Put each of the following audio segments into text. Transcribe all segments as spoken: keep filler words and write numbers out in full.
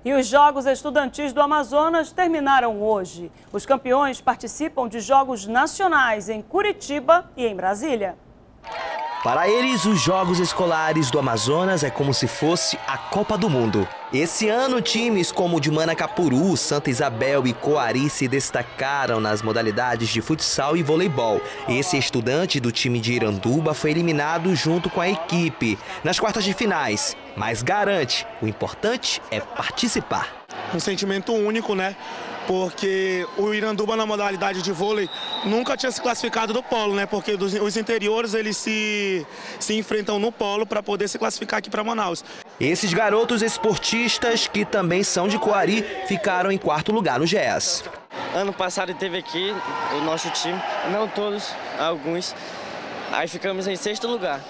E os Jogos Estudantis do Amazonas terminaram hoje. Os campeões participam de jogos nacionais em Curitiba e em Brasília. Para eles, os Jogos Escolares do Amazonas é como se fosse a Copa do Mundo. Esse ano, times como o de Manacapuru, Santa Isabel e Coari se destacaram nas modalidades de futsal e voleibol. Esse estudante do time de Iranduba foi eliminado junto com a equipe nas quartas de finais, mas garante, o importante é participar. Um sentimento único, né? Porque o Iranduba na modalidade de vôlei nunca tinha se classificado do polo, né? Porque os interiores eles se, se enfrentam no polo para poder se classificar aqui para Manaus. Esses garotos esportistas, que também são de Coari, ficaram em quarto lugar no G E S. Ano passado teve aqui o nosso time, não todos, alguns. Aí ficamos em sexto lugar.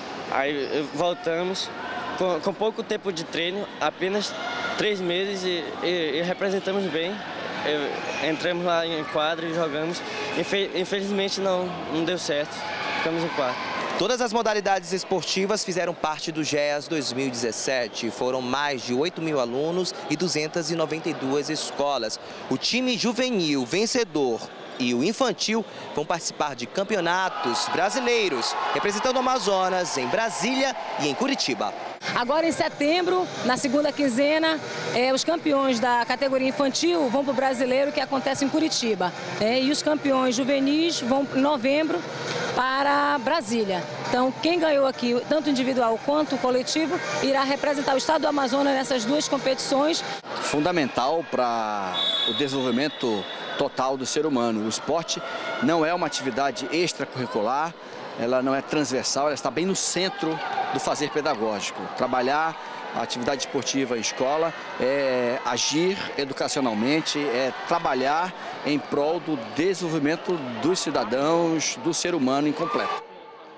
Aí voltamos com, com pouco tempo de treino, apenas três meses e, e, e representamos bem. Entramos lá em quadro e jogamos. Infelizmente não, não deu certo, ficamos em quarto. Todas as modalidades esportivas fizeram parte do G E S dois mil e dezessete. Foram mais de oito mil alunos e duzentas e noventa e duas escolas. O time juvenil vencedor e o infantil vão participar de campeonatos brasileiros, representando o Amazonas em Brasília e em Curitiba. Agora, em setembro, na segunda quinzena, eh, os campeões da categoria infantil vão para o brasileiro, que acontece em Curitiba. Eh, e os campeões juvenis vão em novembro para Brasília. Então, quem ganhou aqui, tanto individual quanto coletivo, irá representar o estado do Amazonas nessas duas competições. Fundamental para o desenvolvimento total do ser humano. O esporte não é uma atividade extracurricular, ela não é transversal, ela está bem no centro do fazer pedagógico. Trabalhar a atividade esportiva em escola é agir educacionalmente, é trabalhar em prol do desenvolvimento dos cidadãos, do ser humano incompleto.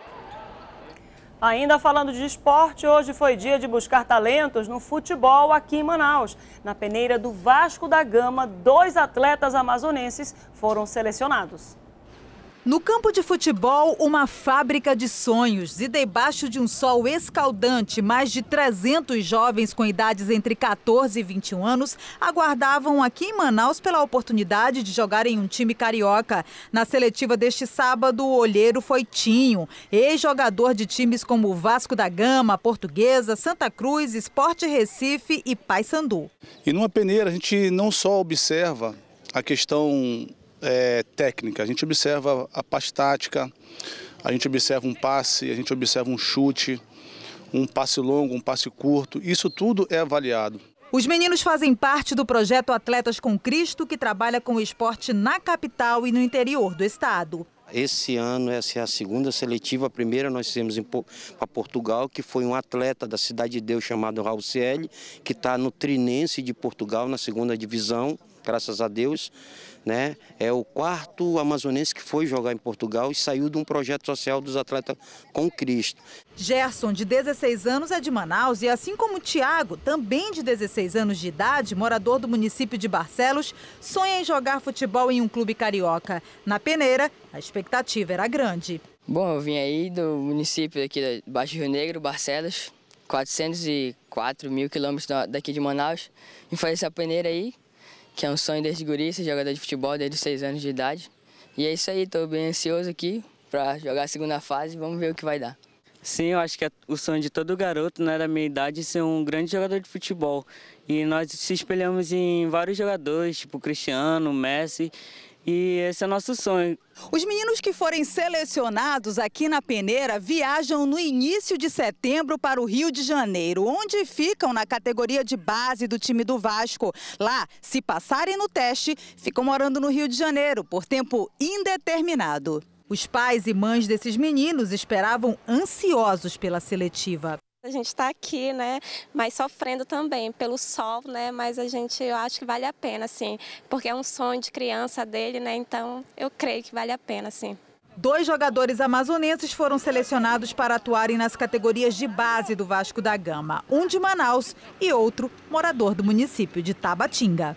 Ainda falando de esporte, hoje foi dia de buscar talentos no futebol aqui em Manaus. Na peneira do Vasco da Gama, dois atletas amazonenses foram selecionados. No campo de futebol, uma fábrica de sonhos, e debaixo de um sol escaldante, mais de trezentos jovens com idades entre quatorze e vinte e um anos aguardavam aqui em Manaus pela oportunidade de jogar em um time carioca. Na seletiva deste sábado, o olheiro foi Tinho, ex-jogador de times como o Vasco da Gama, Portuguesa, Santa Cruz, Sport Recife e Paysandu. E numa peneira a gente não só observa a questão É, técnica, a gente observa a parte tática, a gente observa um passe, a gente observa um chute, um passe longo, um passe curto, isso tudo é avaliado. Os meninos fazem parte do projeto Atletas com Cristo, que trabalha com o esporte na capital e no interior do estado. Esse ano, essa é a segunda seletiva. A primeira nós fizemos para Portugal, que foi um atleta da Cidade de Deus chamado Raul Cieli, que está no Trinense de Portugal, na segunda divisão, graças a Deus. Né? É o quarto amazonense que foi jogar em Portugal e saiu de um projeto social dos Atletas com Cristo. Gerson, de dezesseis anos, é de Manaus e, assim como Tiago, também de dezesseis anos de idade, morador do município de Barcelos, sonha em jogar futebol em um clube carioca. Na peneira, a expectativa era grande. Bom, eu vim aí do município aqui de Baixo Rio Negro, Barcelos, quatrocentos e quatro mil quilômetros daqui de Manaus, e fazer essa peneira aí, que é um sonho desde guri, ser jogador de futebol desde os seis anos de idade. E é isso aí, estou bem ansioso aqui para jogar a segunda fase, vamos ver o que vai dar. Sim, eu acho que é o sonho de todo garoto, né, da minha idade, ser um grande jogador de futebol. E nós se espelhamos em vários jogadores, tipo Cristiano, Messi, e esse é o nosso sonho. Os meninos que forem selecionados aqui na peneira viajam no início de setembro para o Rio de Janeiro, onde ficam na categoria de base do time do Vasco. Lá, se passarem no teste, ficam morando no Rio de Janeiro por tempo indeterminado. Os pais e mães desses meninos esperavam ansiosos pela seletiva. A gente está aqui, né, mas sofrendo também pelo sol, né, mas a gente, eu acho que vale a pena, sim, porque é um sonho de criança dele, né, então eu creio que vale a pena, sim. Dois jogadores amazonenses foram selecionados para atuarem nas categorias de base do Vasco da Gama, um de Manaus e outro morador do município de Tabatinga.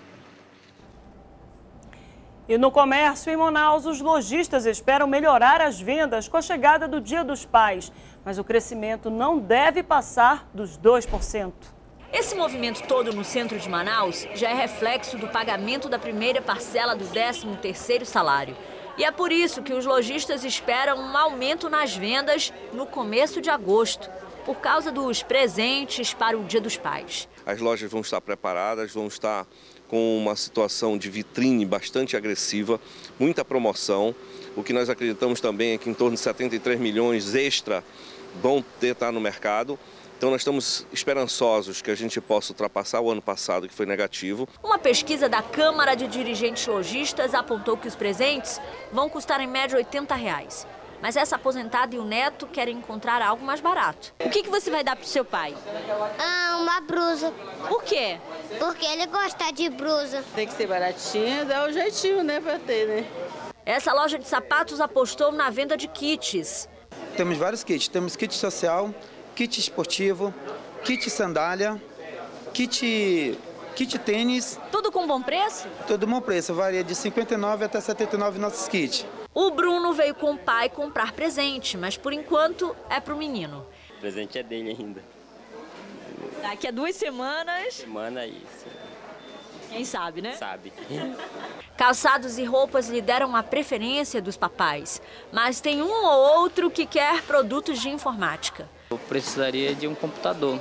E no comércio em Manaus, os lojistas esperam melhorar as vendas com a chegada do Dia dos Pais. Mas o crescimento não deve passar dos dois por cento. Esse movimento todo no centro de Manaus já é reflexo do pagamento da primeira parcela do décimo terceiro salário. E é por isso que os lojistas esperam um aumento nas vendas no começo de agosto, por causa dos presentes para o Dia dos Pais. As lojas vão estar preparadas, vão estar com uma situação de vitrine bastante agressiva, muita promoção. O que nós acreditamos também é que em torno de setenta e três milhões extra vão ter estar no mercado. Então nós estamos esperançosos que a gente possa ultrapassar o ano passado, que foi negativo. Uma pesquisa da Câmara de Dirigentes Lojistas apontou que os presentes vão custar em média oitenta reais. Mas essa aposentada e o neto querem encontrar algo mais barato. O que, que você vai dar pro seu pai? Ah, uma blusa. Por quê? Porque ele gosta de blusa. Tem que ser baratinho, dá o jeitinho, né, pra ter, né? Essa loja de sapatos apostou na venda de kits. Temos vários kits. Temos kit social, kit esportivo, kit sandália, kit, kit tênis. Tudo com bom preço? Tudo bom preço, varia de cinquenta e nove até setenta e nove nossos kits. O Bruno veio com o pai comprar presente, mas por enquanto é pro menino. O presente é dele ainda. Daqui a duas semanas... Semana isso. Quem sabe, né? Sabe. Calçados e roupas lhe deram a preferência dos papais, mas tem um ou outro que quer produtos de informática. Eu precisaria de um computador.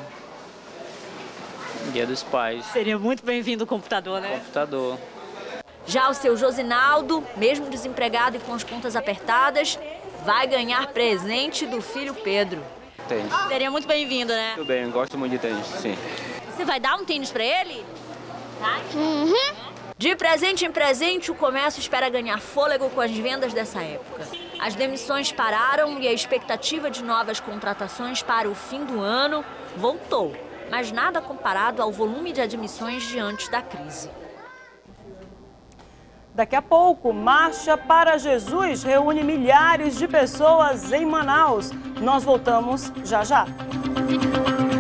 Dia dos Pais. Seria muito bem-vindo o computador, né? Computador. Já o seu Josinaldo, mesmo desempregado e com as contas apertadas, vai ganhar presente do filho Pedro. Tênis. Seria muito bem-vindo, né? Muito bem, gosto muito de tênis, sim. Você vai dar um tênis pra ele? Uhum. De presente em presente, o comércio espera ganhar fôlego com as vendas dessa época. As demissões pararam e a expectativa de novas contratações para o fim do ano voltou, mas nada comparado ao volume de admissões de antes da crise. Daqui a pouco, Marcha para Jesus reúne milhares de pessoas em Manaus. Nós voltamos já já.